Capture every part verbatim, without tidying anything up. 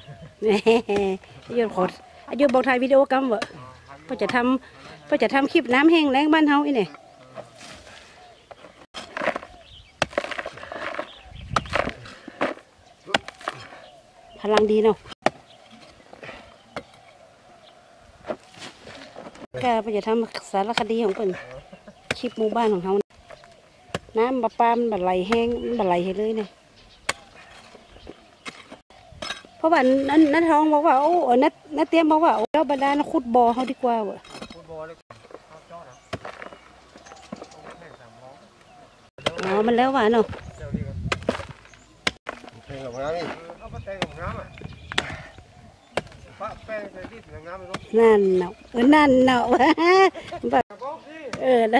อายุขออายุบอกถ่ายวิดีโอกรรมวะเพื่อจะทำเพื่อจะทำคลิปน้ำแห้งแล้งบ้านเฮาอีเนี่ยพลังดีเนาะก็เพื่อจะทำสารคดีของเพิ่นคลิปหมู่บ้านของเฮาน้ำประปามันแบบไหลแห้งมันแบบไหลให้เลยเนี่ยเพราะว่านั่นนั่นท้องบอกว่าโอ้เออนัดนัดเตรียมบอกว่าโอ้เจ้าบรรดาขุดบ่อเขาดีกว่าวะอ๋อมันแล้วว่ะเนาะแป้งกับน้ำนี่เอาแป้งกับน้ำอ่ะป้าแป้งใส่ที่ถึงน้ำไม่รู้นั่นเนาะเออนั่นเนาะแบบเออแล้ว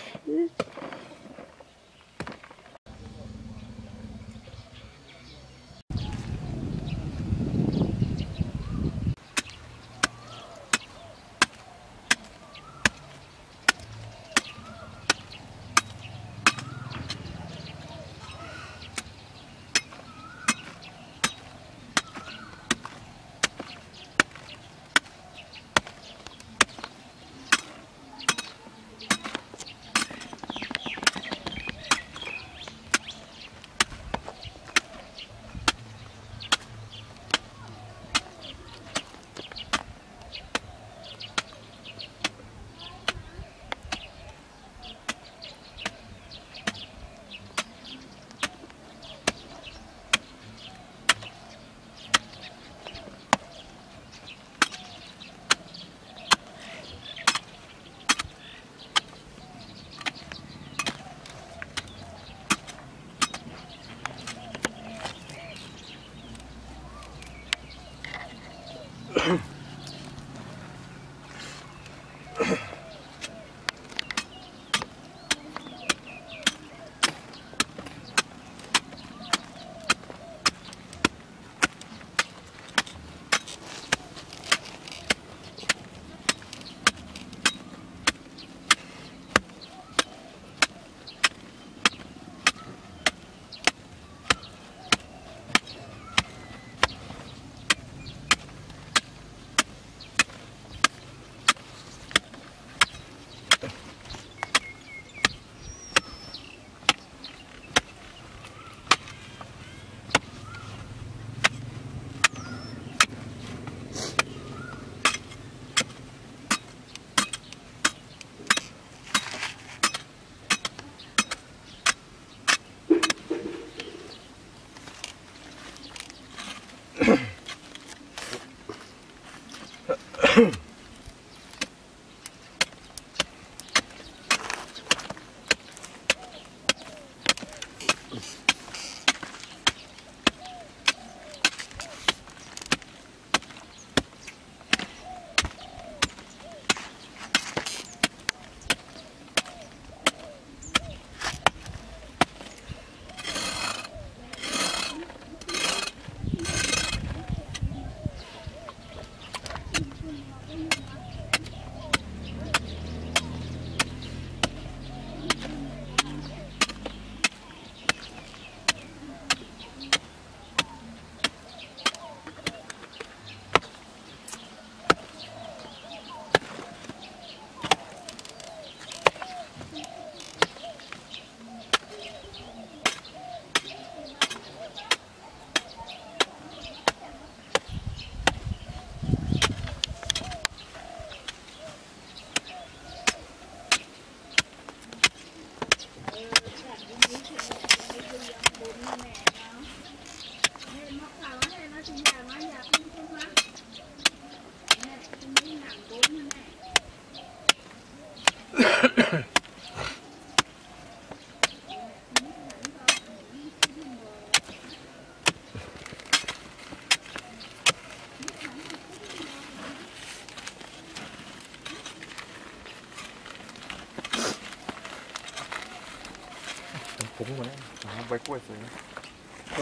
ผมเหมือนใบกล้วยสวยอะไร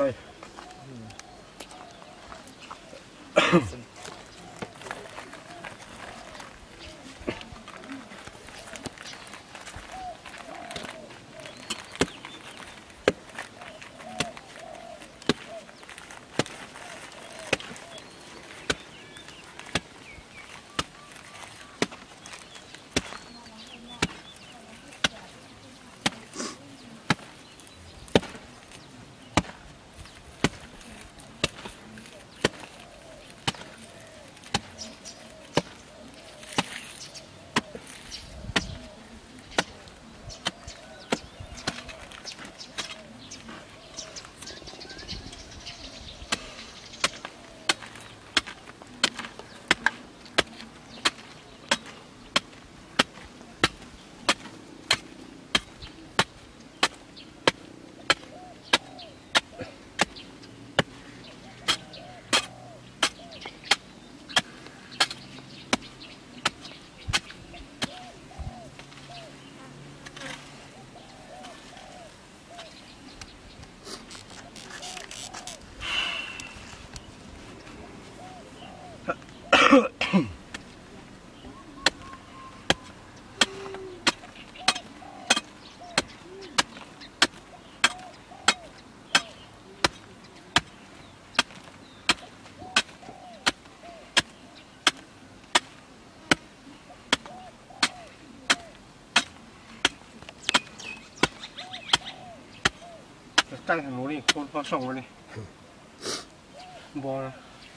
ตั้งถนนนี่คนพอส่งมานี่บอล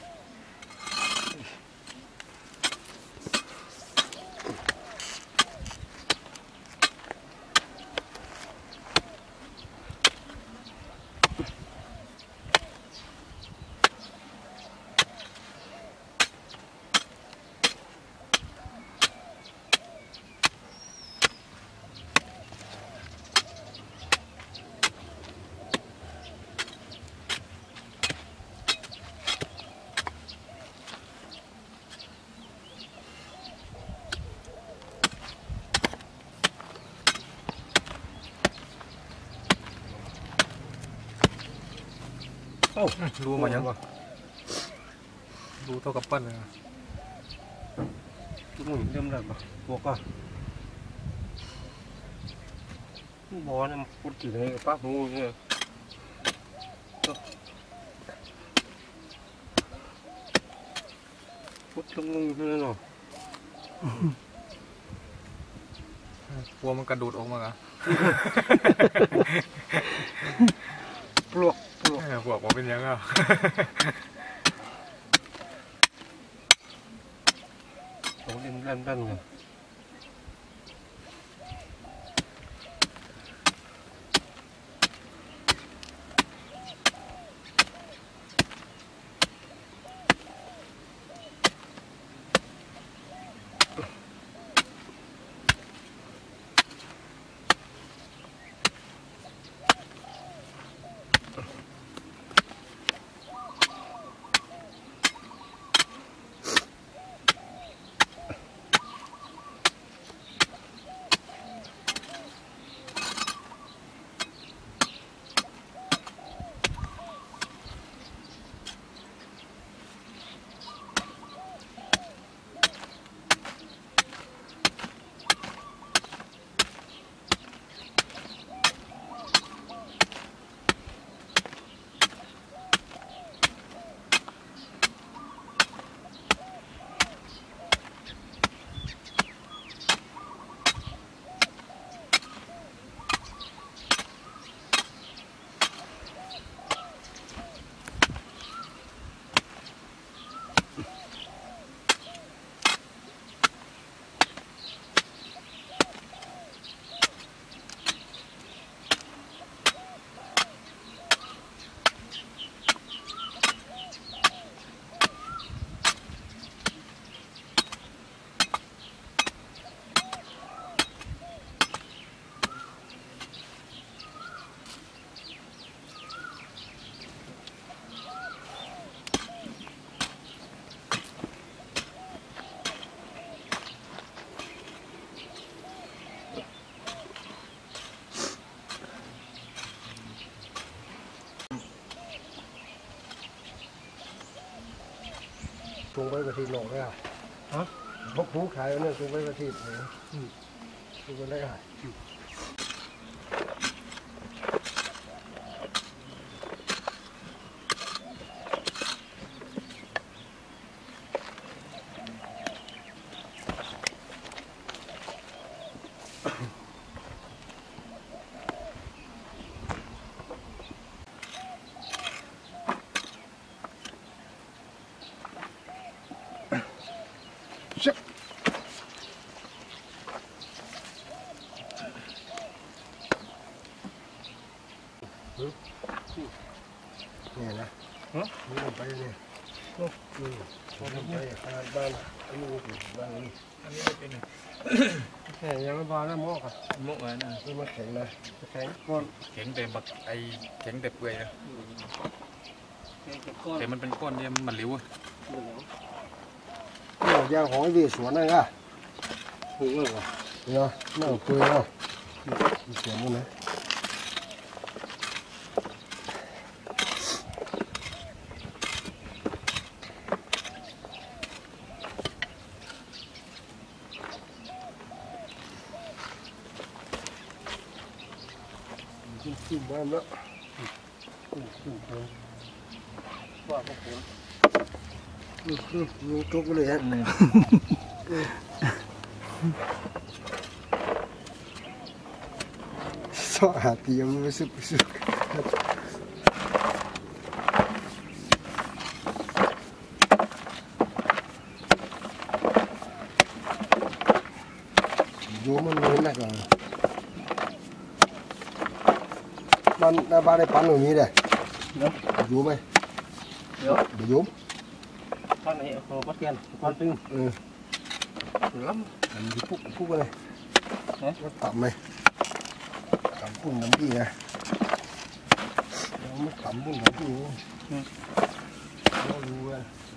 รู้มายังรู้เท่ากับปั้นเลยทุกคนเริ่มแล้วป่ะบวกก่อนบอลเนี่ยพูดถึงไอ้ป้าหูเนี่ยพูดลงลงเท่านั้นหรอกกลัวมันกระโดดออกมาอ่ะปลวกปลวกปลวกมันเป็นยังไงผมเล่นเล่นเล่นเลยตรงไปกระถิ่นหลงได้ฮะพวกผู้ขายเนี่ยตรงไปกระถิ่นเลยตรงไปได้หายเนี่ยนะนี่ลงไปเนี่ยอืมลงไปขนาดบ้านอันนี้บ้านนี้อันนี้ไม่เป็นแข็งยังไม่บานนะหม้อค่ะหม้ออะไรนะนี่มันแข็งนะแข็งก้อนแข็งแต่บักไอแข็งแต่เปื่อยนะแต่มันเป็นก้อนเนี่ยมันเหลวนี่ยางของไอ้วีสวนนั่นค่ะถูกเลยเนาะน่าเปื่อยเนาะสวนมันนะบ้านแล้วว่าก็ผมมีทุกเลยฮะสอหาตีมันไม่สุกสุกดูมันไม่หนักหรอกบ้านบ้านได้ปั้นตรงนี้เลยดูไหมเดี๋ยวเดี๋ยวยุบปั้นไอ้โคปั้นเตียนปั้นตึงเออล้ำอันนี้ปุ๊บปุ๊บเลยนะต่ำไหมต่ำปุ่นน้ำพี่นะเราไม่ต่ำปุ่นน้ำพี่เราดูเลย